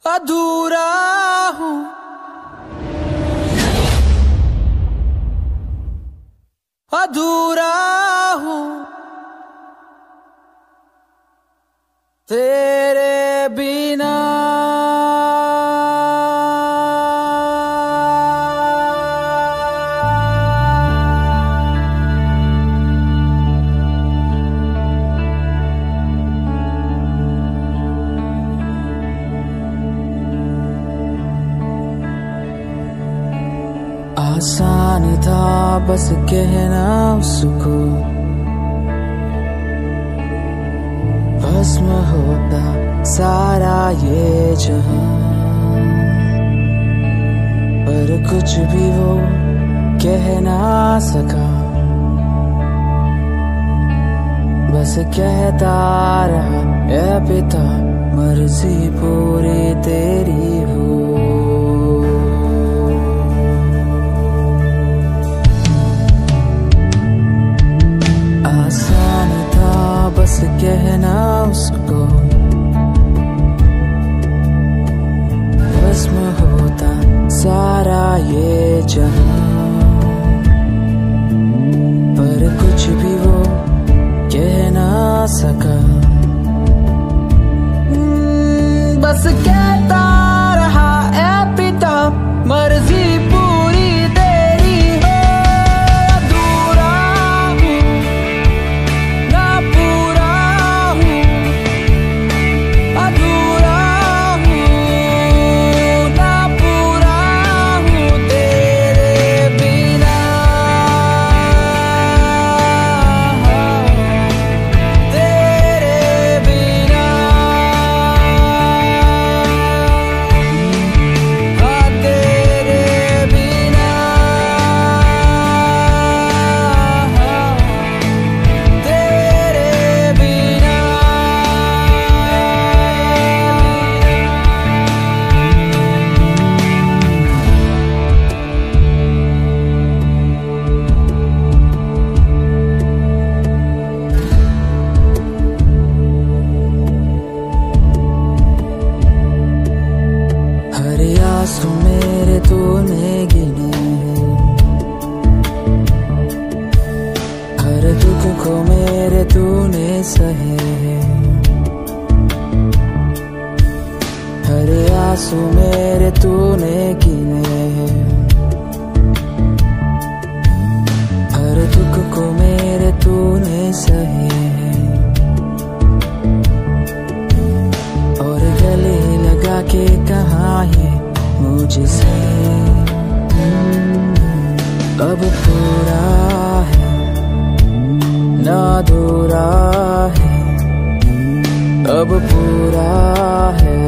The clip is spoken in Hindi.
अधूरा हूँ, अधूरा हूँ तेरे बिना। आसान था बस कहना उसको, भस्म होता सारा ये जहां, पर कुछ भी वो कह ना सका, बस कहता रहा ऐ पिता मर्जी पूरी तेरी हो। आसान था बस कहना उसको, भस्म होता सारा ये जहां, पर कुछ भी वो कह ना सका, बस कहता रहा ऐ पिता मर्जी पूरी तेरी हो। अधूरा हूँ ना पूरा हूँ, अधूरा हूँ ना पूरा हूँ तेरे बिना, तेरे बिना, हाँ तेरे बिना, तेरे बिना। हर आंसू मेरे तूने गिने हैं, हर दुख को मेरे तूने सहे हैं, हर आंसू मेरे तूने गिने हैं, हर दुख को मेरे तूने सहे हैं, और गले लगा के कहा है मुझसे अब पूरा है ना अधूरा है, अब पूरा है